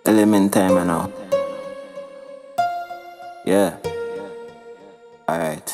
Element time, you know. Yeah. Alright.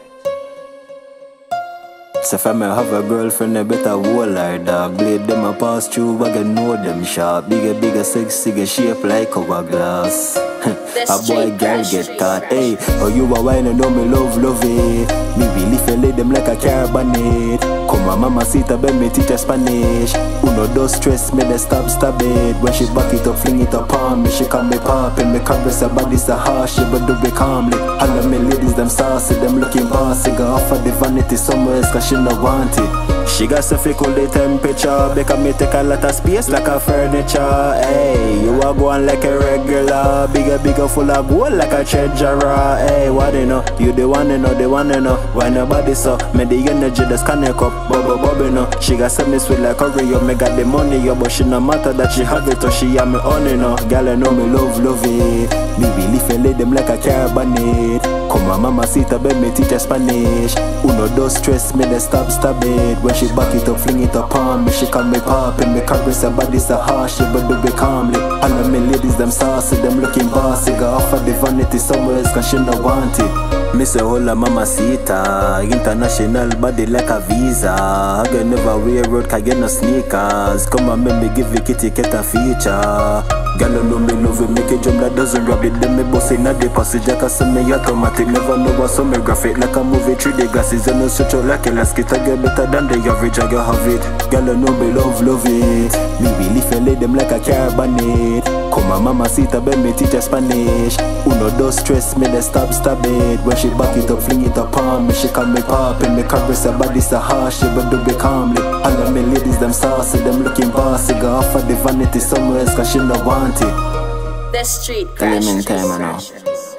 So if I may have a girlfriend, I better hold her, dog. Blade them a pass through, I can know them sharp. Bigger, sexy, shape like hourglass. A boy girl get caught, hey. Oh, you a wine and know me love it. Me really feel them like a carbonate. Come on, Mamacita, beg me teach her Spanish. Uno dos stress, me they stab it. When she back it up, fling it up on me. She call me poppin', me caress her body so harsh, but do it calmly. All of me ladies, them saucy, them looking bossy. Go off of the vanity somewhere else, cause she no want it. She got so fake all the temperature, because me take a lot of space like a furniture. Hey, you are going like a regular, bigger full of gold like a treasurer. Hey, what you know? You the one you know, why nobody so? Me the energy that's connect up, bubble no. She got some sweet like Oreo, me got the money, yo, but she no matter that she have it or she have me on it, no. Girl, I know me love it. Me really feel them like a carbonate. Come on, Mamacita, beg me teach her Spanish. Uno dos stress, me they stab it. When she back it up, fling it up on me. She call me poppin', me caress her body so harsh, but do it calmly. All of me ladies, them saucy, them looking bossy. Go off of the vanity somewhere else, cause she no want it. Me say hola Mamacita, international body like a visa. I can never wear road, cause get no sneakers. Come on, make me give you kitty cat a feature. Girl, you know me love it, make it jump that doesn't rub it. Then me boss in the passage, I can see me automatic. Never know what's on me graphic, like a movie 3D glasses. And no switch out like a lasket, I get better than the average, I can have it. Girl, you know me love it. Me really feel them like a carbonate. Come on, Mamacita, beg me teach her Spanish. Uno dos stress, me they stab it. When she back it up, fling it up on me. She call me poppin', me caress her body so harsh, but do it calmly. All of me ladies, them saucy, them looking bossy. Go off of the vanity somewhere else, cause she no want it. The street Element time, you know. Crasherz.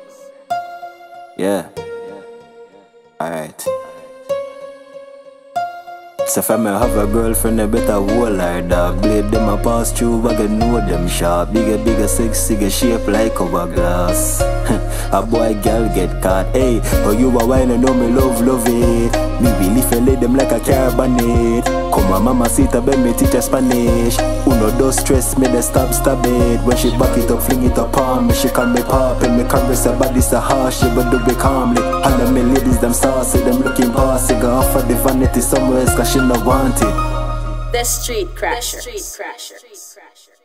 Yeah. Alright. So if I may have a girlfriend, I better hold her, dog. Blade them a pass through, I can know them sharp. Bigger, sexy, shape like hourglass. A boy girl get caught, hey. Oh, you a wine and know me love it. Me really feel them like a carbonate. Come on, Mamacita, beg me teach her Spanish. Uno dos stress, me they stab it. When she back it up, fling it up on me. She call me poppin', me caress her body so harsh, but do it calmly. All of me ladies, them saucy, them looking bossy. Go off of the vanity somewhere else, cause she no want it. The street Crasherz.